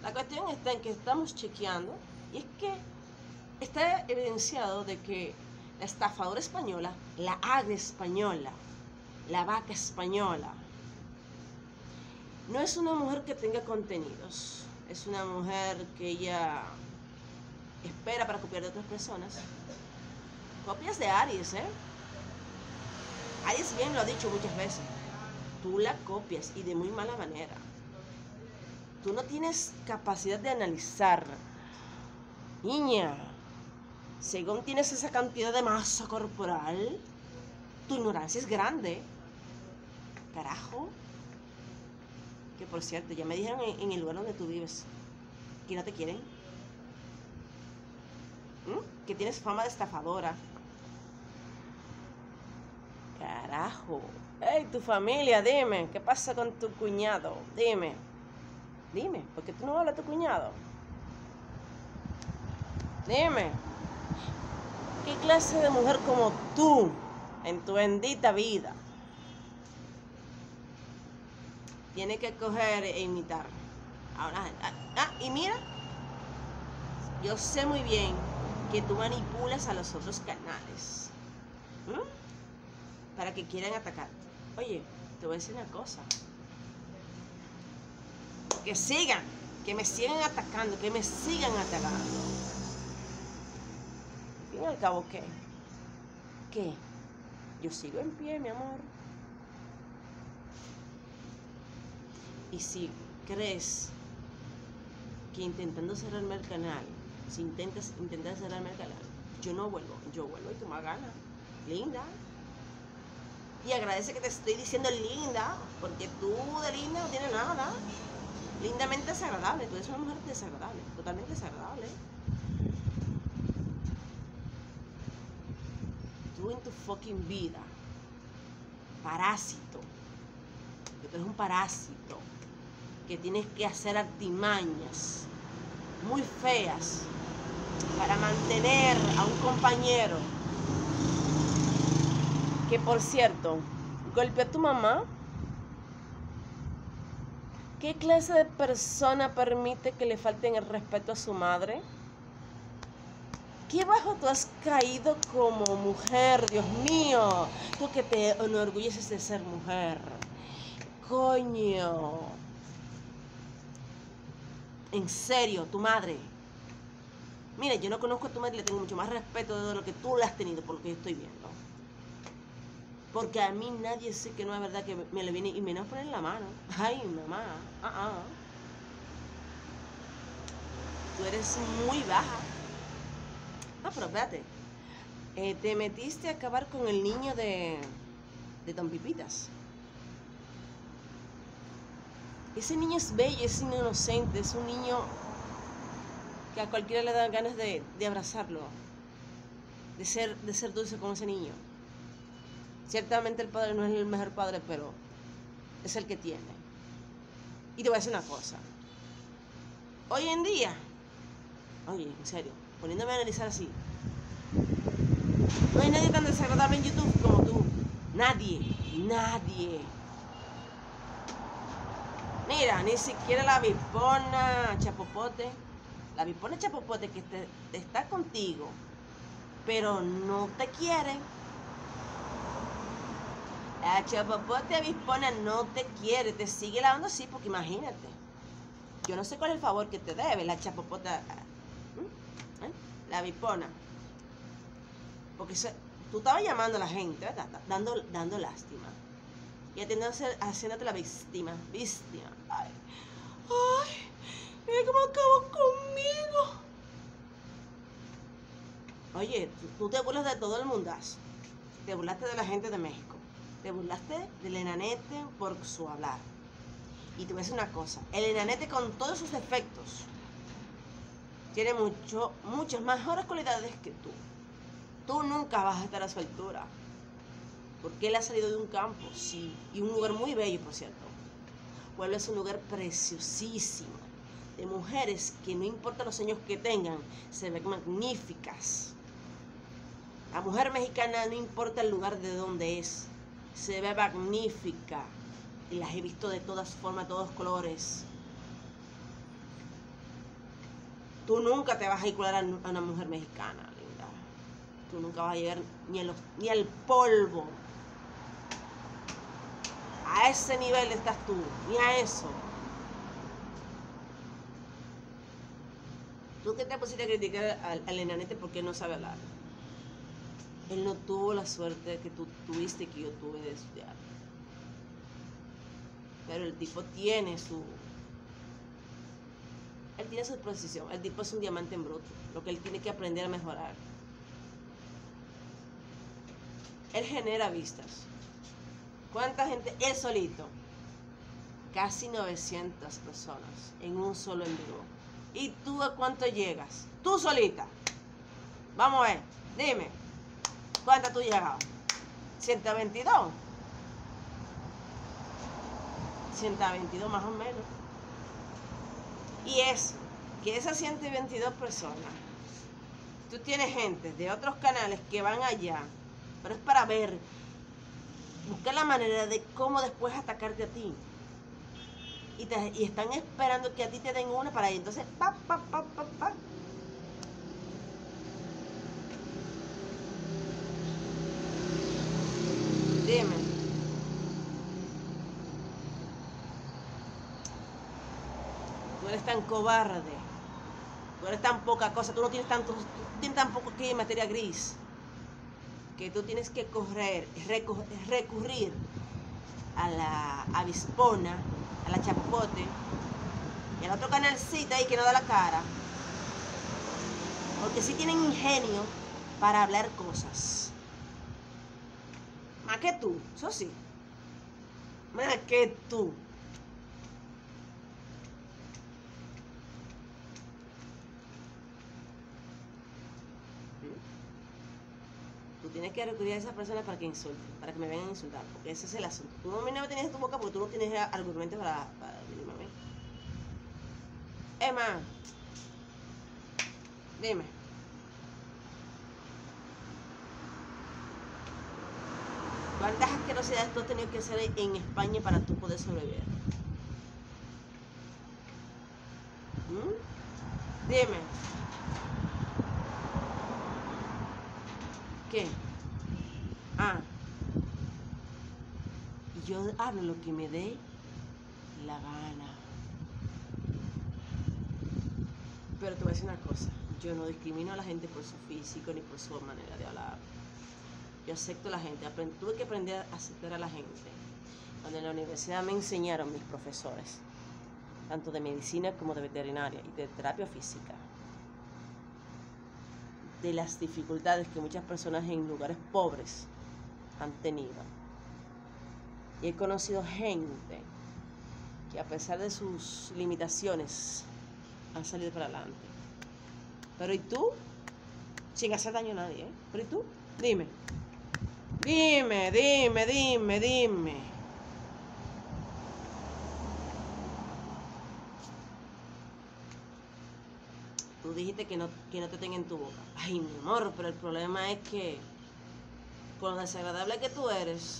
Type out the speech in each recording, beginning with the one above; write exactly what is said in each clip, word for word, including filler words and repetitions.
La cuestión está en que estamos chequeando y es que está evidenciado de que la estafadora española, la agra española, la vaca española, no es una mujer que tenga contenidos, es una mujer que ella espera para copiar de otras personas. Copias de Aries, ¿eh? Aries bien lo ha dicho muchas veces. Tú la copias y de muy mala manera. Tú no tienes capacidad de analizar. Niña, según tienes esa cantidad de masa corporal, tu ignorancia es grande. Carajo. Que por cierto, ya me dijeron en, en el lugar donde tú vives que no te quieren. ¿Mm? Que tienes fama de estafadora. Carajo. Hey, tu familia, dime, ¿qué pasa con tu cuñado? Dime. Dime, ¿por qué tú no hablas de tu cuñado? Dime. ¿Qué clase de mujer como tú, en tu bendita vida, tiene que coger e imitar? Ahora, ah, ah, y mira, yo sé muy bien que tú manipulas a los otros canales. ¿Mm? Para que quieran atacarte. Oye, te voy a decir una cosa. Que sigan, que me sigan atacando, que me sigan atacando. Al fin y al cabo, ¿qué? ¿Qué? Yo sigo en pie, mi amor. Y si crees que intentando cerrarme el canal, si intentas intentar cerrarme el canal, yo no vuelvo, yo vuelvo y tú me ganas. Linda. Y agradece que te estoy diciendo linda, porque tú de linda no tienes nada. Lindamente desagradable, tú eres una mujer desagradable, totalmente desagradable. Tú en tu fucking vida, parásito, que tú eres un parásito, que tienes que hacer artimañas muy feas para mantener a un compañero que, por cierto, golpeó a tu mamá. ¿Qué clase de persona permite que le falten el respeto a su madre? ¿Qué bajo tú has caído como mujer, Dios mío? Tú que te enorgulleces de ser mujer. Coño. En serio, tu madre. Mira, yo no conozco a tu madre y le tengo mucho más respeto de lo que tú le has tenido por lo que yo estoy viendo. Porque a mí nadie sé que no es verdad que me le viene y me no poner la mano. Ay, mamá. Ah, ah. Tú eres muy baja. Ah, pero espérate. Eh, te metiste a acabar con el niño de, de Don Pipitas. Ese niño es bello, es inocente, es un niño que a cualquiera le dan ganas de, de abrazarlo, de ser, de ser dulce con ese niño. Ciertamente el padre no es el mejor padre, pero es el que tiene. Y te voy a decir una cosa. Hoy en día, oye, en serio, poniéndome a analizar así, no hay nadie tan desagradable en YouTube como tú. Nadie, nadie. Mira, ni siquiera la Vipona Chapopote, la Vipona Chapopote que te, te está contigo, pero no te quiere. La Chapopote avispona no te quiere, te sigue lavando así, porque imagínate. Yo no sé cuál es el favor que te debe la Chapopote, ¿eh? La avispona. Porque se, tú estabas llamando a la gente, ¿verdad? Dando, dando lástima. Y haciéndote, haciéndote la víctima, víctima. Ay, ay, mira cómo acabó conmigo. Oye, tú, tú te burlas de todo el mundazo. Te burlaste de la gente de México. Te burlaste del enanete por su hablar. Y te voy a decir una cosa. El enanete con todos sus defectos tiene mucho, muchas mejores cualidades que tú. Tú nunca vas a estar a su altura. Porque él ha salido de un campo, sí. Y un lugar muy bello, por cierto. Puebla es un lugar preciosísimo. De mujeres que no importa los años que tengan, se ven magníficas. La mujer mexicana no importa el lugar de donde es, se ve magnífica. Y las he visto de todas formas, todos colores. Tú nunca te vas a igualar a una mujer mexicana, linda. Tú nunca vas a llegar ni, a los, ni al polvo. A ese nivel estás tú, ni a eso. ¿Tú qué te pusiste a criticar al, al enanete porque no sabe hablar? Él no tuvo la suerte que tú tuviste y que yo tuve de estudiar. Pero el tipo tiene su... Él tiene su precisión. El tipo es un diamante en bruto. Lo que él tiene que aprender a mejorar. Él genera vistas. ¿Cuánta gente? Él solito. Casi novecientas personas en un solo en vivo. ¿Y tú a cuánto llegas? Tú solita. Vamos a ver. Dime. ¿Cuántas tú llegado? ciento veintidós. ciento veintidós más o menos. Y es que esas ciento veintidós personas, tú tienes gente de otros canales que van allá, pero es para ver, buscar la manera de cómo después atacarte a ti. Y, te, y están esperando que a ti te den una para ahí. Entonces, pa, pa, pa, pa, pa. Dime. Tú eres tan cobarde. Tú eres tan poca cosa. Tú no tienes tanto, tú tienes tan poco que materia gris. Que tú tienes que correr, recurrir a la avispona, a la chapopote y al otro canalcito ahí que no da la cara. Porque sí tienen ingenio para hablar cosas. Más que tú, eso sí. Más que tú. Tú tienes que recurrir a esas personas para que insulten, para que me vengan a insultar, porque ese es el asunto. Tú no me tienes en tu boca porque tú no tienes argumentos para, para decirme a mí. Emma, dime. ¿Cuántas asquerosidades tú has tenido que hacer en España para tú poder sobrevivir? ¿Mm? Dime. ¿Qué? Ah. Yo hablo lo que me dé la gana. Pero te voy a decir una cosa. Yo no discrimino a la gente por su físico ni por su manera de hablar. Yo acepto a la gente. Tuve que aprender a aceptar a la gente. Cuando en la universidad me enseñaron mis profesores, tanto de medicina como de veterinaria y de terapia física, de las dificultades que muchas personas en lugares pobres han tenido. Y he conocido gente que a pesar de sus limitaciones han salido para adelante. Pero ¿y tú? Sin hacer daño a nadie, ¿eh? ¿Pero y tú? Dime. Dime, dime, dime, dime. Tú dijiste que no, que no te tenga en tu boca. Ay, mi amor, pero el problema es que con lo desagradable que tú eres...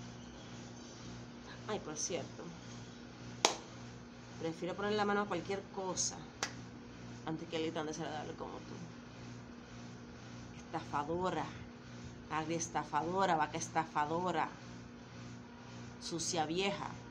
Ay, por cierto, prefiero poner la mano a cualquier cosa antes que alguien tan desagradable como tú. Estafadora, agria estafadora, vaca estafadora, sucia vieja.